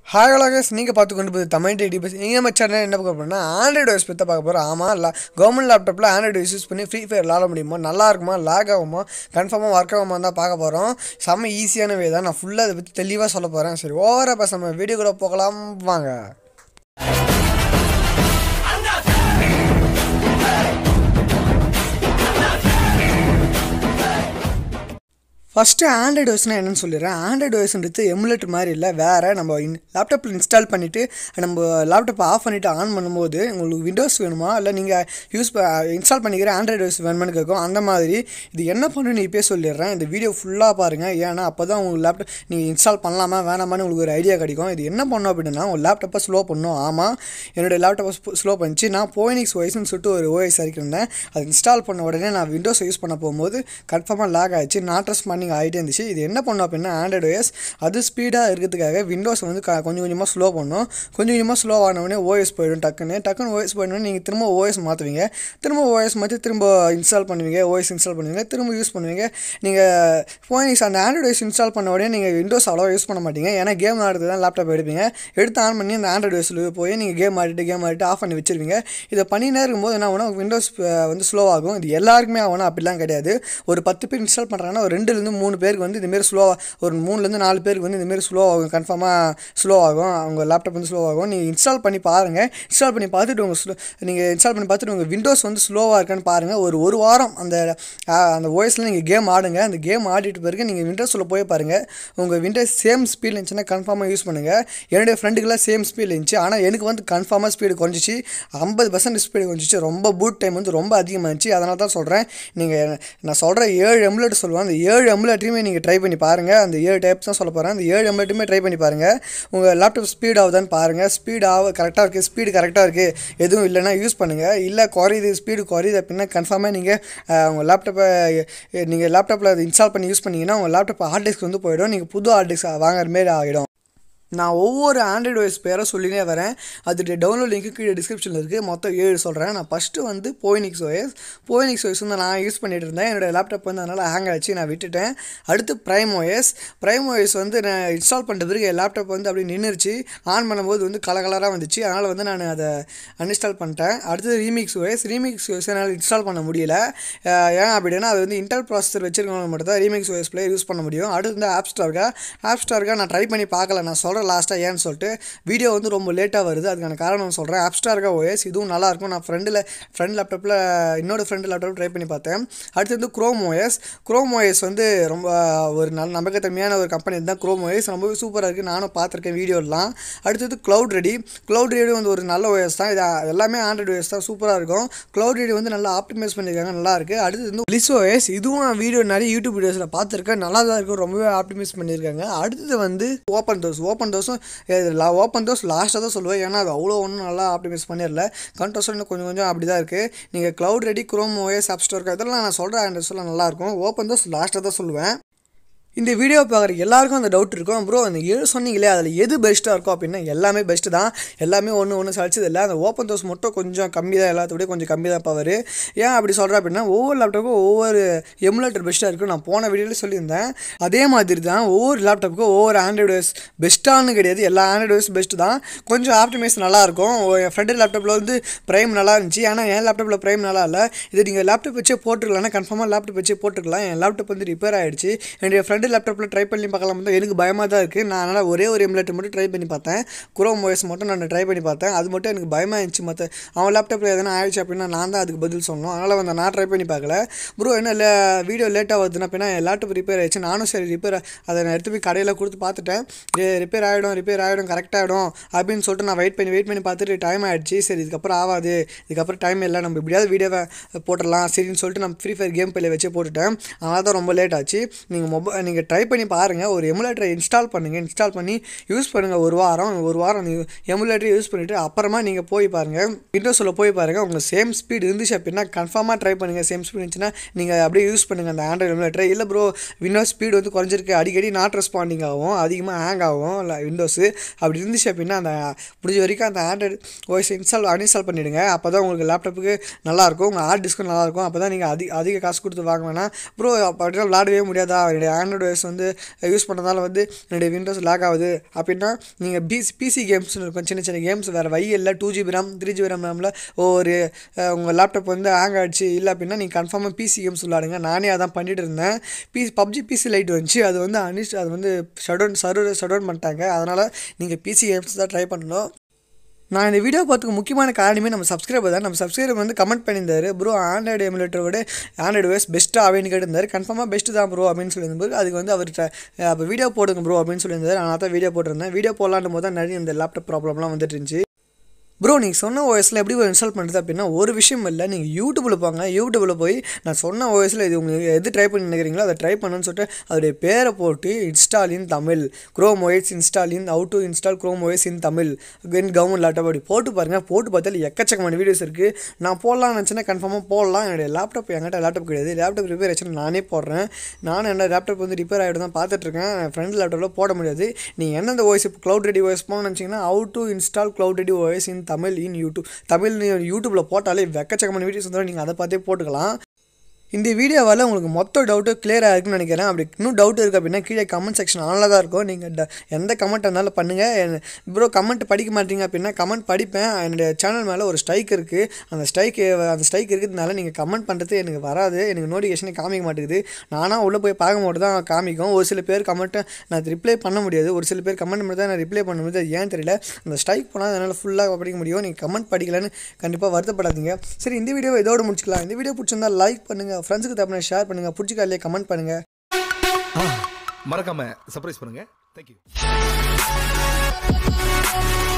Hi guys, நீங்கள் பார்த்து கொண்டு போய் தமிழ் டெய்லி பஸ் நீங்கள் நம்ம சேனல் என்ன பார்க்க போகிறோம்னா ஆண்ட்ராய்டு ஓஎஸ் பற்றி பார்க்க போகிறோம். ஆமாம் இல்லை கவர்மெண்ட் லேப்டாப்பில் ஆண்ட்ராய்டு யூஸ் பண்ணி ஃப்ரீ ஃபயர் விளாட முடியுமா, நல்லா இருக்குமா, லாக் ஆகுமா, கன்ஃபார்மாக ஒர்க் ஆகுமா தான் பார்க்க போகிறோம். செம்ம ஈஸியான வே தான். நான் ஃபுல்லாக அதை பற்றி தெளிவாக சொல்ல போகிறேன். சரி, ஓவராக பேச நம்ம வீடியோ கூட போகலாம் வாங்க. ஃபஸ்ட்டு ஆண்ட்ராய்டு ஓஎஸ்னால் என்னென்னு சொல்லிடுறேன். ஆண்ட்ராய்டு ஓஎஸ்ன்றது எமுலேட்டர் மாதிரி இல்லை, வேறு. நம்ம லேப்டாப்பில் இன்ஸ்டால் பண்ணிவிட்டு நம்ம லேப்டாப்பை ஆஃப் பண்ணிவிட்டு ஆன் பண்ணும்போது உங்களுக்கு விண்டோஸ் வேணுமா இல்லை நீங்கள் இன்ஸ்டால் பண்ணிக்கிற ஆண்ட்ராய்டு ஓஎஸ் வேணுமான்னு கேட்கும். அந்த மாதிரி இது என்ன பண்ணுன்னு இப்போயே சொல்லிடுறேன். இந்த வீடியோ ஃபுல்லாக பாருங்கள். ஏன்னா அப்போ தான் உங்களுக்கு லேப்டாப் நீங்கள் இன்ஸ்டால் பண்ணலாமா வேணாமான்னு உங்களுக்கு ஒரு ஐடியா கிடைக்கும். இது என்ன பண்ணோம் அப்படின்னா உங்கள் லேப்டாப்பை ஸ்லோ பண்ணணும். ஆமாம், என்னுடைய லேப்டாப்பை ஸ்லோ பண்ணிச்சு. நான் போயினிக்ஸ் ஓஎஸ்ன்னு சொல்லிட்டு ஒரு ஓஎஸ் இருக்கிருந்தேன். அது இன்ஸ்டால் பண்ண உடனே நான் விண்டோஸ் யூஸ் பண்ண போகும்போது கன்ஃபார்மாக லாக் ஆகிடுச்சு. நான் ட்ரெஸ் பண்ணி ஆகிட்டே இருந்துச்சு. இது என்ன பண்ணோம் அப்படின்னா ஆண்ட்ராய்டு ஓஎஸ் அது ஸ்பீடாக இருக்கிறதுக்காக விண்டோஸ் வந்து கொஞ்சம் கொஞ்சமாக ஸ்லோ பண்ணணும். கொஞ்சம் கொஞ்சமாக ஸ்லோ ஆனவுடனே ஓஎஸ் போயிடும். டக்குன்னு ஓஎஸ் போயிடணும். நீங்கள் திரும்ப ஓஎஸ் மாற்றுவீங்க. திரும்ப ஓஎஸ் மாற்றி திரும்ப இன்ஸ்டால் பண்ணுவீங்க. ஓஎஸ் இன்ஸ்டால் பண்ணுவீங்க, திரும்ப யூஸ் பண்ணுவீங்க. நீங்கள் போயினிக்ஸ் அந்த ஆண்ட்ராய்டு ஓஎஸ் இன்ஸ்டால் பண்ண உடனே நீங்கள் விண்டோஸ் அவ்வளோவா யூஸ் பண்ண மாட்டீங்க. ஏன்னா கேம் ஆடுறது தான் லேப்டாப் எடுப்பீங்க. எடுத்து ஆன் பண்ணி அந்த ஆண்ட்ராய்டு ஓஎஸில் போய் நீங்கள் கேம் ஆடிட்டு ஆஃப் பண்ணி வச்சுருவீங்க. இதை பண்ணினே இருக்கும்போது என்ன ஆகும்னா விண்டோஸ் வந்து ஸ்லோ ஆகும். இது எல்லாருக்குமே ஆகணும் அப்படிலாம் கிடையாது. ஒரு 10 பேர் இன்ஸ்டால் பண்ணுறாங்கன்னா ஒரு 2லேருந்து 3 பேருக்கு வந்து இதுமாரி ஸ்லோவாக, ஒரு 3லேருந்து 4 பேருக்கு வந்து இதுமாரி ஸ்லோ ஆகும். கன்ஃபார்மாக ஸ்லோ ஆகும். அவங்க லேப்டாப் வந்து ஸ்லோ ஆகும். நீங்கள் இன்ஸ்டால் பண்ணி பாருங்கள். இன்ஸ்டால் பண்ணி பார்த்துட்டு நீங்கள் இன்ஸ்டால் பண்ணி பார்த்துட்டு உங்கள் விண்டோஸ் வந்து ஸ்லோவாக இருக்கான்னு பாருங்கள். ஒரு வாரம் அந்த ஓஎஸில் நீங்கள் கேம் ஆடுங்க. அந்த கேம் ஆடிட்டு பிறகு நீங்கள் விண்டோஸில் போய் பாருங்கள். உங்கள் விண்டோஸ் சேம் ஸ்பீட் இருந்துச்சுன்னா கன்ஃபார்மாக யூஸ் பண்ணுங்கள். என்னுடைய ஃப்ரெண்டுக்கெல்லாம் சேம் ஸ்பீட் இருந்துச்சு. ஆனால் எனக்கு வந்து கன்ஃபார்மாக ஸ்பீடு குறைஞ்சிச்சு. 50% ஸ்பீடு குறைஞ்சிச்சு. ரொம்ப பூட் டைம் வந்து ரொம்ப அதிகமாக இருந்துச்சு. அதனால தான் சொல்கிறேன். நான் சொல்கிற 7 எமுலேட்டர் சொல்லுவேன். அந்த 7 எமுலேட்டரையுமே நீங்கள் ட்ரை பண்ணி பாருங்கள். அந்த 7 டைப்ஸ் தான் சொல்ல போகிறேன். அந்த 7 எமுலேட்டருமே ட்ரை பண்ணி பாருங்கள். உங்கள் லேப்டாப் ஸ்பீட் ஆகுதான்னு பாருங்கள். கரெக்டாக இருக்குது, ஸ்பீடு கரெக்டாக இருக்குது, எதுவும் இல்லைன்னா யூஸ் பண்ணுங்கள். இல்லை ஸ்பீடு குறையுது அப்படின்னா கன்ஃபார்மாக நீங்கள் உங்கள் லேப்டாப்பில் அதை இன்ஸ்டால் பண்ணி யூஸ் பண்ணிங்கன்னா உங்கள் லேப்டாப் ஹார்ட் டிஸ்க் வந்து போயிடும். நீங்கள் புது ஹார்ட் டிஸ்க் வாங்குற மாரி ஆகிடும். நான் ஒவ்வொரு ஆண்ட்ராய்டு ஓஎஸ் பேரை சொல்லினே வரேன். அதோடைய டவுன்லோட் லிங்க்கு கீழே டிஸ்கிரிப்ஷனில் இருக்குது. மொத்தம் 7 சொல்கிறேன். நான் ஃபஸ்ட்டு வந்து போயினிக்ஸ் ஓஎஸ் வந்து நான் யூஸ் பண்ணிகிட்டு இருந்தேன். என்னோடய லேப்டாப் வந்து அதனால் ஹேங் ஆச்சு, நான் விட்டுட்டேன். அடுத்து ப்ரைம் ஓஎஸ் வந்து நான் இன்ஸ்டால் பண்ணுறதுக்கு என் லேப்டாப் வந்து அப்படியே நின்றுச்சு. ஆன் பண்ணும்போது வந்து கலராக வந்துச்சு. அதனால் வந்து நான் அதை அன்இன்ஸ்டால் பண்ணிட்டேன். அடுத்தது ரீமிக்ஸ் ஓஎஸ் என்னால் இன்ஸ்டால் பண்ண முடியல. ஏன் அப்படின்னா அது வந்து இன்டெல் ப்ராசஸர் வச்சுருக்கவங்க மட்டும் தான் ரீமிக்ஸ் ஓஎஸ் பிளே யூஸ் பண்ண முடியும். அடுத்து வந்து ஆப் ஸ்டார்க்கா நான் ட்ரை பண்ணி பார்க்கல. நான் சொல்கிறேன் லாஸ்ட்டாக ஏன்னு சொல்லிட்டு வீடியோ வந்து ரொம்ப லேட்டாக வருது. அதுக்கான காரணம் சொல்கிறேன். ஆப் ஸ்டார்க்கா ஓஎஸ் இதுவும் நல்லாயிருக்கும். நான் ஃப்ரெண்ட் லேப்டாப்பில் இன்னொரு ஃப்ரெண்டு லேப்டாப் ட்ரை பண்ணி பார்த்தேன். அடுத்து வந்து க்ரோம் ஓஎஸ் வந்து ரொம்ப ஒரு நல்ல நம்பகத்தன்மையான ஒரு கம்பெனி தான். க்ரோம் ஓஎஸ் ரொம்பவே சூப்பராக இருக்குது. நானும் பார்த்துருக்கேன் வீடியோலாம். அடுத்தது க்ளவுட் ரெடி வந்து ஒரு நல்ல ஓஎஸ் தான். இது எல்லாமே ஆண்ட்ராய்டு ஓஎஸ் தான், சூப்பராக இருக்கும். க்ளவுட் ரெடி வந்து நல்லா ஆப்டிமைஸ் பண்ணியிருக்காங்க, நல்லாயிருக்கு. அடுத்து வந்து பிளிஸ் ஓஎஸ் இதுவும் நான் வீடியோ நிறைய யூடியூப் வீடியோஸில் பார்த்துருக்கேன், நல்லா தான் இருக்கும், ரொம்பவே ஆப்டிமைஸ் பண்ணியிருக்காங்க. அடுத்தது வந்து ஓப்பன் தோஸ் லாஸ்ட்டாக தான் சொல்லுவேன். ஏன்னா அது அவ்வளோ ஒன்றும் நல்லா ஆப்டிமைஸ் பண்ணிடல. கண்டோஸ் இன்னும் கொஞ்சம் அப்படி தான் இருக்குது. நீங்கள் cloud ready, Chrome OS, app ஸ்டார்க்கா இதெல்லாம் நான் சொல்கிறேன் ஆண்ட்ராய்ட்ஸ்லாம் நல்லாயிருக்கும். ஓப்பன் தோஸ் லாஸ்ட்டாக தான் சொல்லுவேன். இந்த வீடியோ பார்க்குற எல்லாருக்கும் அந்த டவுட் இருக்கும். ப்ரோ அந்த 7 சொன்னீங்களே அதில் எது பெஸ்ட்டாக இருக்கும் அப்படின்னா எல்லாமே பெஸ்ட்டு தான். எல்லாமே ஒன்று சளிச்சது இல்லை. அந்த ஓப்பன் தோஸ் மட்டும் கொஞ்சம் கம்மி தான், எல்லாத்தோடய கொஞ்சம் கம்மி தான் பவர். ஏன் அப்படி சொல்கிறேன் அப்படின்னா ஒவ்வொரு லேப்டாப்புக்கும் ஒவ்வொரு எமுலேட்டர் பெஸ்ட்டாக இருக்கும். நான் போன வீடியோவில் சொல்லியிருந்தேன். அதே மாதிரி தான் ஒவ்வொரு லேப்டாப்புக்கும் ஒவ்வொரு ஆண்ட்ராய்டு ஓஎஸ் பெஸ்ட்டானு கிடையாது. எல்லா ஆண்ட்ராய்டு ஓஎஸ் பெஸ்ட்டு தான். கொஞ்சம் ஆப்டிமைஸ் நல்லாயிருக்கும். என் ஃப்ரெண்டு லேப்டாப்பில் வந்து ப்ரைம் நல்லா இருந்துச்சு. ஆனால் என் லேப்டாப்பில் ப்ரைம் நல்லா இல்லை. இது நீங்கள் லேப்டாப் வச்சே போட்டுருக்கலாம்னா கன்ஃபார்மாக லேப்டாப் வச்சே போட்டுருக்கலாம். என் லேப்டாப் வந்து ரிப்பேர் ஆகிடுச்சு. என்னுடைய ஃப்ரெண்டு லேப்டாப்பில் ட்ரை பண்ணி பார்க்கலாம் தான். எனக்கு பயமாக தான் இருக்குது. நான் அதனால் ஒரே ஒரு எமுலேட்டர் மட்டும் ட்ரை பண்ணி பார்த்தேன். க்ரோம் ஓஎஸ் மட்டும் நான் ட்ரை பண்ணி பார்த்தேன். அது மட்டும் எனக்கு பயமாக இருந்துச்சு. அவன் லேப்டாப்பில் எதனா ஆயிடுச்சு அப்படின்னா நான் தான் அதுக்கு பதில் சொல்லணும். அதனால் வந்து நான் ட்ரை பண்ணி பார்க்கல. ப்ரோ என்ன வீடியோ லேட்டாக வருதுன்னா அப்படின்னா என் லேப்டாப் ரிப்பேர் ஆகிடுச்சு. நானும் சரி அதை நான் எடுத்து போய் கடையில் கொடுத்து பார்த்துட்டேன். ரிப்பேர் ஆகிடும் கரெக்டாகிடும் அப்படின்னு சொல்லிட்டு நான் வெயிட் பண்ணி பார்த்துட்டு டைம் ஆகிடுச்சு. சரி இதுக்கப்புறம் ஆகாது, இதுக்கப்புறம் டைம் இல்லை, நம்ம எப்படியாவது வீடியோவை போட்டுடலாம் சரின்னு சொல்லிட்டு நான் ஃப்ரீ ஃபயர் கேம் பிளே வச்சு போட்டுட்டேன். அதனால தான் ரொம்ப லேட் ஆச்சு. நீங்கள் ட்ரை பண்ணி பாருங்கள். ஒரு எமுலேட்டரை இன்ஸ்டால் பண்ணி யூஸ் பண்ணுங்கள். ஒரு வாரம் எமுலேட்டரை யூஸ் பண்ணிவிட்டு அப்புறமா நீங்கள் போய் பாருங்கள், விண்டோஸில் போய் பாருங்கள். உங்களுக்கு சேம் ஸ்பீட் இருந்துச்சு அப்படின்னா கன்ஃபார்மாக ட்ரை பண்ணுங்கள். சேம் ஸ்பீட் இருந்துச்சுன்னா நீங்கள் அப்படியே யூஸ் பண்ணுங்கள் அந்த ஆண்ட்ராய்டு எமுலேட்டரை. இல்லை ப்ரோ விண்டோஸ் ஸ்பீடு வந்து குறைஞ்சிருக்கு, அடிக்கடி நாட் ரெஸ்பாண்டிங் ஆகும், அதிகமாக ஹேங் ஆகும் இல்லை விண்டோஸு அப்படி இருந்துச்சு அப்படின்னா அந்த முடிஞ்ச வரைக்கும் அந்த ஆண்ட்ராய்டு ஓஎஸ் அன்இன்ஸ்டால் பண்ணிவிடுங்க. அப்போ தான் உங்களுக்கு லேப்டாப்புக்கு நல்லாயிருக்கும், உங்கள் ஹார்ட் டிஸ்க்கும் நல்லாயிருக்கும். அப்போ தான் நீங்கள் அதிக காசு கொடுத்து வாங்க வேணாம். ப்ரோ அப்படின்னா விளாடவே முடியாதா, என்னுடைய ஆண்ட்ராய்டு ஆண்ட்ராய்டு OS வந்து யூஸ் பண்ணுறதால வந்து என்னுடைய விண்டோஸ் லாக் ஆகுது அப்படின்னா நீங்கள் பிசி கேம்ஸ்னு இருக்கும், சின்ன சின்ன கேம்ஸ் வேறு வழி இல்லை. 2GB RAM 3GB ரேமில் ஒரு உங்கள் லேப்டாப் வந்து ஹேங் ஆகிடுச்சு இல்லை அப்படின்னா நீங்கள் கன்ஃபார்மாக பிசி கேம்ஸ் விளாடுங்க. நானே அதான் பண்ணிட்டு இருந்தேன். PUBG பிசி லைட் வந்துச்சு, அது வந்து அது வந்து ஷட் டவுன் பண்ணிட்டாங்க. அதனால் நீங்கள் பிசி கேம்ஸ் தான் ட்ரை பண்ணணும். நான் இந்த வீடியோ பார்த்துக்கு முக்கியமான காரணமே நம்ம சப்ஸ்கிரைபர் தான். நம்ம சப்ஸ்கிரைபர் வந்து கமெண்ட் பண்ணியிருந்தாரு, ப்ரோ ஆண்ட்ராய்டு எமுலேட்டரோட ஆண்ட்ராய்டு OS பெஸ்ட்டாக அப்படின்னு கேட்டிருந்தாரு. கன்ஃபார்மாக பெஸ்ட்டு தான் ப்ரோ அப்படின்னு சொல்லியிருந்தாரு. அதுக்கு வந்து அவர்கிட்ட அப்போ வீடியோ போடுங்க ப்ரோ அப்படின்னு சொல்லியிருந்தாரு. நான் தான் வீடியோ போட்டிருந்தேன். வீடியோ போடலான்னும் போது தான் நிறைய இந்த லேப்டாப் ப்ராப்ளம்லாம் வந்துட்டு இருந்துச்சு. ப்ரோ நீங்கள் சொன்ன ஓஎஸில் எப்படி இன்ஸ்டால் பண்ணுறது அப்படின்னா ஒரு விஷயம் இல்லை, நீங்கள் யூடியூப்பில் போங்க. யூடியூப்பில் போய் நான் சொன்ன ஓஎஸில் இது உங்களுக்கு எது ட்ரை பண்ணி நினைக்கிறீங்களோ அதை ட்ரை பண்ணுன்னு சொல்லிட்டு அதோடைய பேரை போட்டு install in Tamil Chrome OS install in how to install Chrome OS in Tamil in government laptop அப்படி போட்டு பாருங்கள். போட்டு பார்த்தாலும் எக்கச்சக்கமான வீடியோஸ் இருக்குது. நான் போடலாம்னு நினச்சேன்னா கன்ஃபார்மாக போடலாம். என்னுடைய லேப்டாப் என்கிட்ட லேப்டாப் கிடையாது. லேப்டாப் ரிப்பேர் ஆச்சுன்னா நானே போடுறேன். நானும் என்னோட லேப்டாப் வந்து ரிப்பேர் ஆகிட்டு தான் பார்த்துட்ருக்கேன். ஃப்ரெண்ட் லேப்டாப்பில் போட முடியாது. நீங்கள் எந்தெந்த OS இப்போ க்ளவுட் ரெடி OS போகணும்னு நினச்சிங்கன்னா how to install cloud ready OS in Tamil in யூடியூப்பில் போட்டாலே வெக்கச்சக்கமான வீடியோஸ் வந்து நீங்கள் அதை பார்த்தே போட்டுக்கலாம். இந்த வீடியோவால் உங்களுக்கு மொத்த டவுட்டு கிளியராக இருக்குன்னு நினைக்கிறேன். அப்படி இன்னும் டவுட் இருக்குது அப்படின்னா கீழே கமெண்ட் செக்ஷன் ஆனில் தான் இருக்கும். நீங்கள் எந்த கமெண்ட் இருந்தாலும் பண்ணுங்கள். ப்ரோ கமெண்ட் படிக்க மாட்டீங்க அப்படின்னா கமெண்ட் படிப்பேன். என்னுடைய சேனல் மேலே ஒரு ஸ்ட்ரைக் இருக்குது. அந்த ஸ்ட்ரைக் இருக்கிறதுனால நீங்கள் கமெண்ட் பண்ணுறது எனக்கு வராது. எனக்கு நோட்டிஃபிகேஷனே காமிக்க மாட்டேங்குது. நானாக உள்ளே போய் பார்க்கும்போது தான் காமிக்கும். ஒரு சில பேர் கமெண்ட்டை நான் ரிப்ளை பண்ண முடியாது. ஒரு சில பேர் கமெண்ட் மட்டும் தான் நான் ரிப்ளை பண்ண முடியாது. ஏன் தெரியல. அந்த ஸ்ட்ரைக் போனால் அதனால் ஃபுல்லாக படிக்க முடியும். நீங்கள் கமெண்ட் படிக்கலன்னு கண்டிப்பாக வருத்தப்படாதீங்க. சரி, இந்த வீடியோவை இதோட முடிச்சுக்கலாம். இந்த வீடியோ பிடிச்சிருந்தா லைக் பண்ணுங்கள், ஃப்ரெண்ட்ஸுக்கு தப்பு ஷேர் பண்ணுங்க, பிடிச்சிக்கா இல்லையா கமெண்ட் பண்ணுங்க, மறக்காம சர்ப்ரைஸ் பண்ணுங்க. Thank you.